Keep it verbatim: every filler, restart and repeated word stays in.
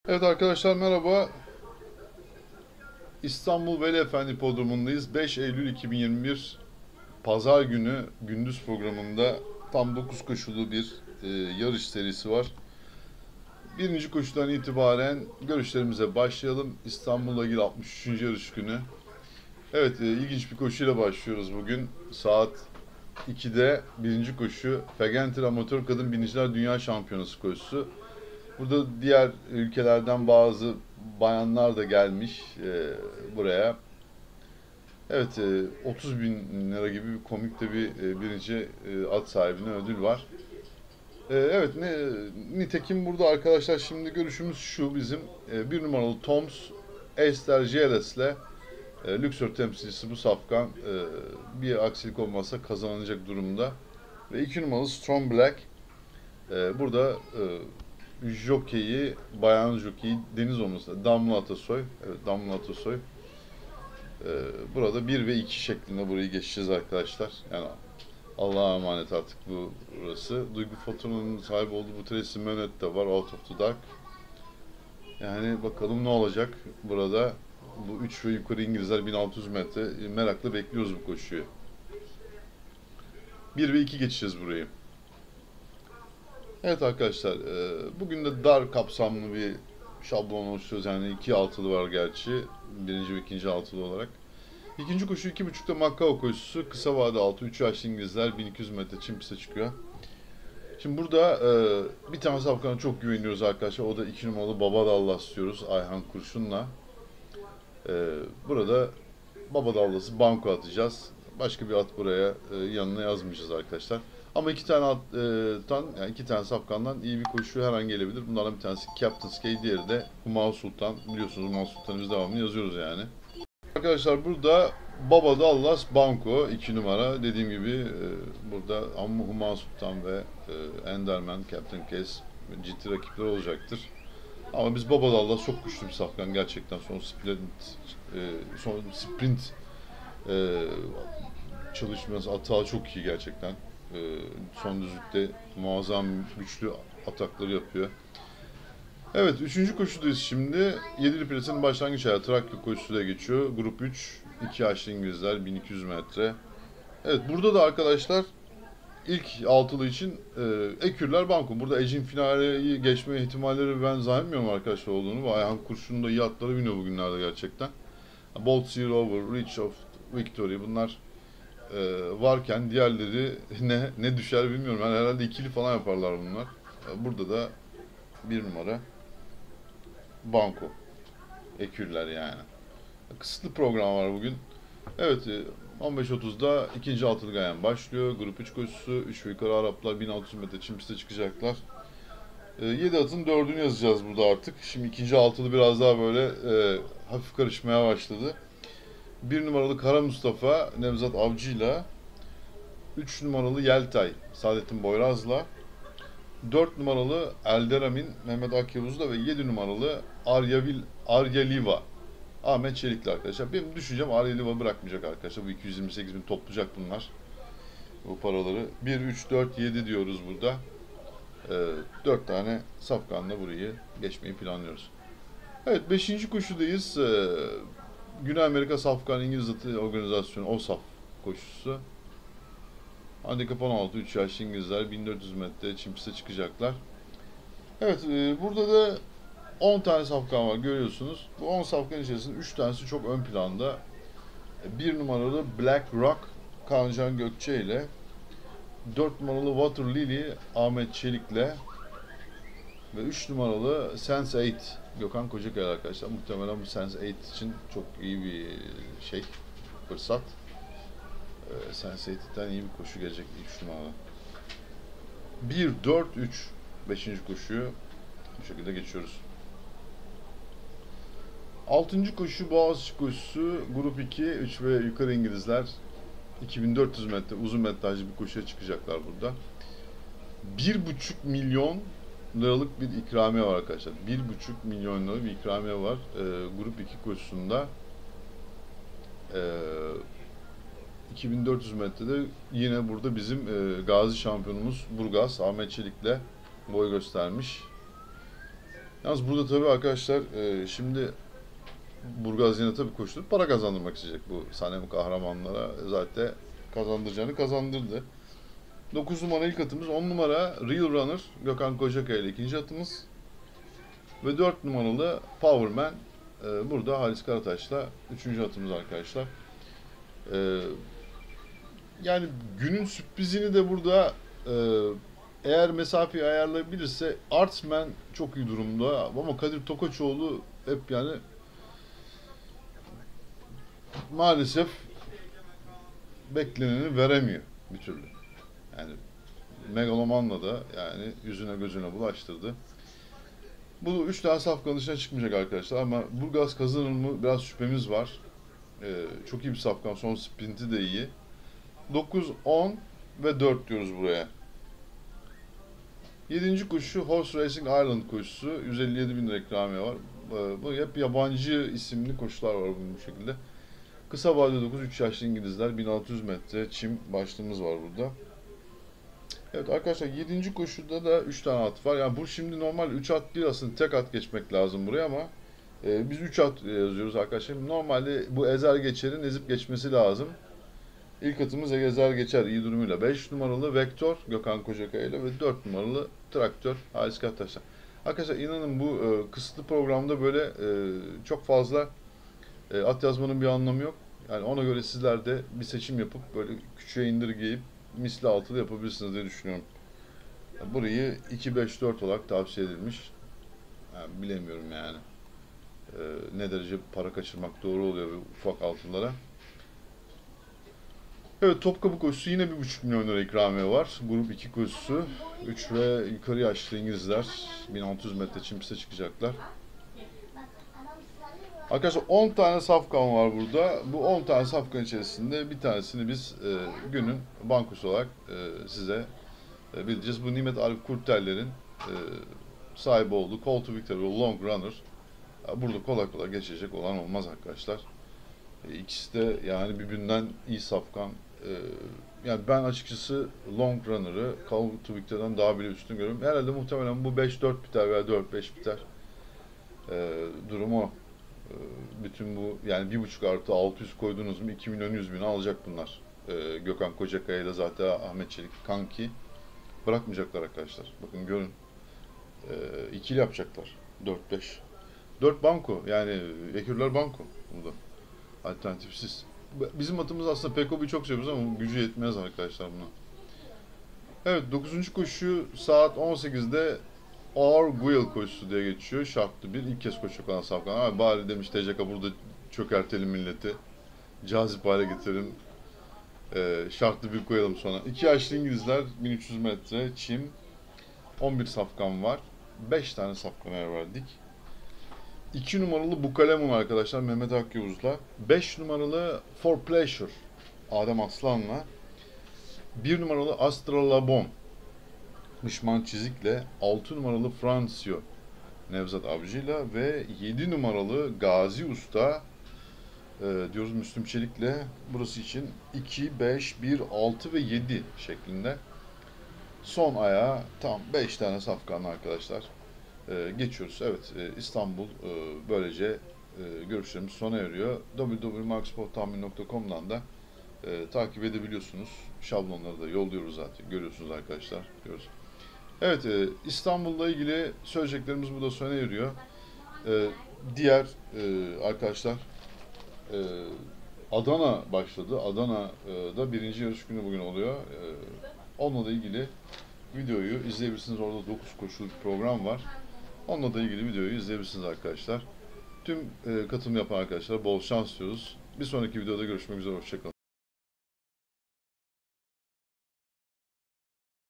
Evet arkadaşlar merhaba. İstanbul Veli Efendi Hipodromu'ndayız. beş Eylül iki bin yirmi bir Pazar günü gündüz programında tam dokuz koşulu bir e, yarış serisi var. Birinci koşudan itibaren görüşlerimize başlayalım. İstanbul'la ilgili altmış üçüncü yarış günü. Evet, e, ilginç bir koşuyla başlıyoruz bugün. Saat ikide birinci koşu Fegenter Amatör Kadın Biniciler Dünya Şampiyonası koşusu. Burada diğer ülkelerden bazı bayanlar da gelmiş e, buraya. Evet, e, otuz bin lira gibi bir komik de bir e, birinci e, at sahibine ödül var. E, evet, ne, nitekim burada arkadaşlar şimdi görüşümüz şu bizim e, bir numaralı Toms Esther Jeles'le e, Luxor temsilcisi bu safkan e, bir aksilik olmazsa kazanacak durumda. Ve iki numaralı Strong Black e, burada e, jokeyi, bayan jokeyi deniz olması Damla Atasoy. Evet, Damla Atasoy. Ee, burada bir ve iki şeklinde burayı geçeceğiz arkadaşlar. Yani Allah'a emanet artık bu burası. Duygu Fato'nun sahibi olduğu bu Tracy Mönet de var. Out of the Dark. Yani bakalım ne olacak burada. Bu üç ve yukarı İngilizler bin altı yüz metre. Merakla bekliyoruz bu koşuyu. bir ve iki geçeceğiz burayı. Evet arkadaşlar. E, bugün de dar kapsamlı bir şablon oluşturuyoruz. Yani iki altılı var gerçi. Birinci ve ikinci altılı olarak. İkinci koşu iki buçukta Macao koşusu. Kısa vade altı. üç yaşlı İngilizler bin iki yüz metre çim piste çıkıyor. Şimdi burada e, bir tane safkana çok güveniyoruz arkadaşlar. O da iki numaralı Baba Dallas diyoruz Ayhan Kurşun'la. E, burada Baba Dallas'ı banko atacağız. Başka bir at buraya e, yanına yazmayacağız arkadaşlar. Ama iki tane attan, yani iki tane safkandan iyi bir koşu her an gelebilir. Bunlardan bir tanesi Captain Skate, diğeri de Humal Sultan. Biliyorsunuz Humal Sultan'ı biz devamlı yazıyoruz yani. Arkadaşlar burada Baba Dallas Banco iki numara dediğim gibi e, burada Ammu Huma Sultan ve e, Enderman, Captain Case ciddi rakipler olacaktır. Ama biz Baba Dallas çok güçlü bir safkan gerçekten son sprint e, son sprint e, çalışması atağı çok iyi gerçekten. E, son düzlükte muazzam güçlü atakları yapıyor. Evet, üçüncü koşudayız şimdi. Yedili Plase'nin başlangıç ayağı Trakya koşusuyla geçiyor. Grup üç, iki yaşlı İngilizler, bin iki yüz metre. Evet, burada da arkadaşlar ilk altılı için e, Ekürler Banko. Burada Ecin finaleyi geçme ihtimalleri ben zannetmiyorum arkadaşlar olduğunu. Ayhan Kurşun'un da iyi atları biniyor bugünlerde gerçekten. Bolt Zero Over, Reach of Victory bunlar e, varken diğerleri ne ne düşer bilmiyorum. Yani herhalde ikili falan yaparlar bunlar. E, burada da bir numara Banko. Ekürler yani. Kısıtlı program var bugün. Evet, e, on beş otuzda ikinci altılı gayen başlıyor. Grup üç koşusu. üç ve yukarı Araplar bin altı yüz metre çim piste çıkacaklar. E, yedi atın dördünü yazacağız burada artık. Şimdi ikinci altılı biraz daha böyle e, hafif karışmaya başladı. bir numaralı Kara Mustafa Nevzat Avcı'yla, üç numaralı Yeltay Saadettin Boyraz'la, dört numaralı Elderamin Mehmet Akyavuz'la ve yedi numaralı Aryavil Aryaliva Ahmet Çelik'le arkadaşlar. Benim düşüncem Arya Liva bırakmayacak arkadaşlar. Bu iki yüz yirmi sekiz bin toplayacak bunlar. Bu paraları. bir, üç, dört, yedi diyoruz burada. Ee, dört tane safkanla burayı geçmeyi planlıyoruz. Evet, beşinci koşudayız. Ee, Güney Amerika Safkan İngiliz Atı Organizasyonu O S A F koşusu. Handikap on altı, üç yaşlı İngilizler bin dört yüz metre çim piste çıkacaklar. Evet, e, burada da on tane safkan var görüyorsunuz. Bu on safkan içerisinde üç tanesi çok ön planda. bir numaralı Black Rock Kancan Gökçe ile, dört numaralı Water Lily Ahmet Çelik'le ve üç numaralı Sense eight Gökhan Kocakaya arkadaşlar. Muhtemelen bu Sense eight için çok iyi bir şey, fırsat. Ee, Sense eight'ten iyi bir koşu gelecek üç numaralı. bir, dört, üç beşinci koşuyu bu şekilde geçiyoruz. Altıncı koşu Boğaziçi koşusu. Grup iki, üç ve yukarı İngilizler iki bin dört yüz metre uzun metrajlı bir koşuya çıkacaklar burada. bir buçuk milyon liralık bir ikramiye var arkadaşlar. bir buçuk milyon liralık bir ikramiye var. Ee, grup iki koşusunda ee, iki bin dört yüz metrede yine burada bizim e, gazi şampiyonumuz Burgaz Ahmet Çelik'le boy göstermiş. Yalnız burada tabii arkadaşlar e, şimdi Burgaz yine tabii koşturup para kazandırmak isteyecek bu Sanem kahramanlara. Zaten kazandıracağını kazandırdı. dokuz numara ilk atımız, on numara Real Runner Gökhan Kocakaya ile ikinci atımız. Ve dört numaralı Powerman e, burada Halis Karataş'la üçüncü atımız arkadaşlar. E, yani günün sürprizini de burada e, eğer mesafeyi ayarlayabilirse Artsman çok iyi durumda ama Kadir Tokaçoğlu hep yani maalesef bekleneni veremiyor bir türlü. Yani Megaloman'la da yani yüzüne gözüne bulaştırdı. Bu üç tane safkanın dışına çıkmayacak arkadaşlar ama Burgaz kazanır mı biraz şüphemiz var. Ee, çok iyi bir safkan, son sprinti de iyi. dokuz, on ve dört diyoruz buraya. yedinci koşu Horse Racing Ireland koşusu. yüz elli yedi bin lira ikramiye var. Ee, bu hep yabancı isimli koşular var bu şekilde. Kısa vade dokuz, üç yaşlı İngilizler, bin altı yüz metre çim başlığımız var burada. Evet arkadaşlar, yedinci koşuda da üç tane at var. Yani bu şimdi normal üç at değil, aslında tek at geçmek lazım buraya ama e, biz üç at yazıyoruz arkadaşlar. Normalde bu Ezer Geçer'in ezip geçmesi lazım. İlk atımız Ezer Geçer iyi durumuyla. beş numaralı Vektör Gökhan Kocakaya ile ve dört numaralı Traktör Halis Karataş'la. Arkadaşlar inanın bu e, kısıtlı programda böyle e, çok fazla e, at yazmanın bir anlamı yok. Yani ona göre sizler de bir seçim yapıp böyle küçüğe indirgeyip misli altılı yapabilirsiniz diye düşünüyorum. Burayı iki beş dört olarak tavsiye edilmiş. Yani bilemiyorum yani. Ee, ne derece para kaçırmak doğru oluyor bu ufak altınlara. Evet, Topkapı koşusu yine bir buçuk milyon lira ikramiye var. Grup iki koşusu. üç ve yukarı yaşlı İngilizler bin altı yüz metre çim piste çıkacaklar. Arkadaşlar on tane safkan var burada. Bu on tane safkan içerisinde bir tanesini biz e, günün bankosu olarak e, size e, bileceğiz. Bu Nimet Arif Kurteller'in e, sahibi olduğu Call to Victory Long Runner. Burada kolay kolay geçecek olan olmaz arkadaşlar. E, ikisi de yani birbirinden iyi safkan. E, yani ben açıkçası Long Runner'ı Call to Victory'den daha bile üstün görüyorum. Herhalde muhtemelen bu beş dört biter veya dört beş biter. E, durumu o. Bütün bu yani bir buçuk artı altı yüz koydunuz mu iki milyon yüz bin alacak bunlar. Ee, Gökhan Kocakaya ile zaten Ahmet Çelik kanki bırakmayacaklar arkadaşlar. Bakın görün. Ee, ikili yapacaklar. dört beş. dört banko yani Ekürler banko burada. Alternatifsiz. Bizim atımız aslında Pekobi'yi çok seviyoruz ama gücü yetmez arkadaşlar buna. Evet, dokuzuncu koşu saat on sekizde Our Guil koşusu diye geçiyor. Şartlı bir ilk kez koşacak olan safkan. Abi bari demiş T C K burada çökertelim milleti. Cazip hale getirelim. Ee, şartlı bir koyalım sonra. İki yaşlı İngilizler bin üç yüz metre çim. on bir safkan var. beş tane safkan yer verdik. iki numaralı Bukalemon arkadaşlar Mehmet Akyavuz'la. beş numaralı For Pleasure Adem Aslan'la. bir numaralı Astra Labon Mışman Çizik'le, altı numaralı Francio Nevzat Avcı'yla ve yedi numaralı Gazi Usta e, diyoruz Müslüm Çelik'le. Burası için iki, beş, bir, altı ve yedi şeklinde son ayağa tam beş tane safkanlı arkadaşlar. E, geçiyoruz. Evet, e, İstanbul e, böylece e, görüşlerimiz sona eriyor. w w w nokta marksport nokta com'dan da e, takip edebiliyorsunuz. Şablonları da yolluyoruz zaten. Görüyorsunuz arkadaşlar. Görüyoruz. Evet, e, İstanbul'la ilgili söyleyeceklerimiz burada sona eriyor. E, diğer e, arkadaşlar e, Adana başladı. Adana'da birinci yarış günü bugün oluyor. E, onunla da ilgili videoyu izleyebilirsiniz. Orada dokuz koşuluk program var. Onunla da ilgili videoyu izleyebilirsiniz arkadaşlar. Tüm e, katılım yapan arkadaşlara bol şans diyoruz. Bir sonraki videoda görüşmek üzere. Hoşçakalın.